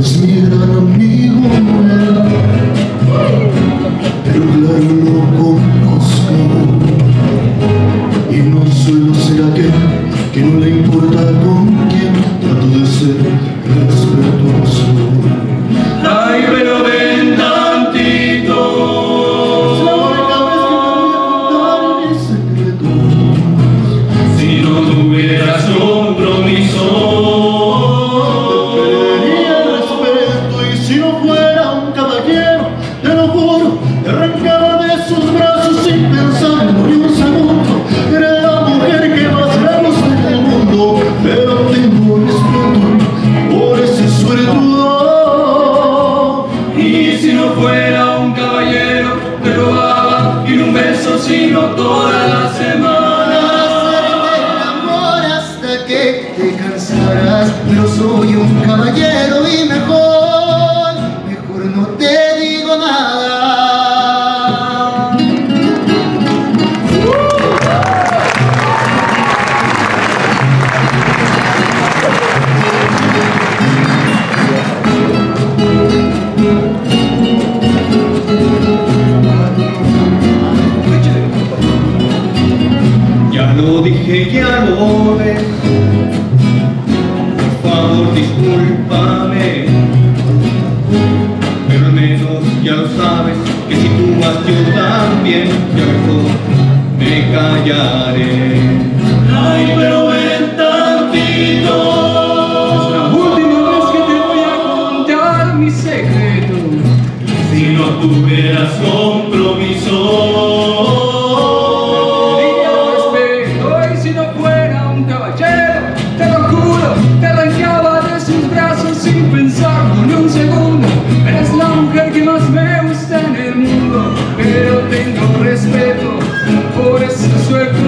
es mi gran amigo, pero claro lo conozco y no suelo ser aquel que no le importa con quién. Trato de ser respetuoso. Ay, pero ven tantito. Es la única vez que te voy a contar mis secretos. Si no tuvieras compromiso, si no fuera un caballero, te lo juro, te arrancaba de sus brazos sin pensarlo ni un segundo. Era la mujer que más me gusta en el mundo, pero tengo respeto por ese suertudo. y si no fuera un caballero, te robaba y un beso, sino toda la semana. Hacerte el amor hasta que te cansarás, pero soy un caballero y mejor no te digo nada. Ya lo dije, ya lo ves. Por favor, discúlpame, pero al menos ya lo sabes, que si tú vas yo también, ya mejor me callaré. Ay, pero ven tantito. Es la última vez que te voy a contar mi secreto. Si no tuvieras compromiso, tendría respeto, y si no fuera un caballero, te lo juro, te arrancaba de sus brazos sin pensarlo ni un segundo. Eres la mujer que más me gusta en el mundo, pero tengo respeto por ese suerte.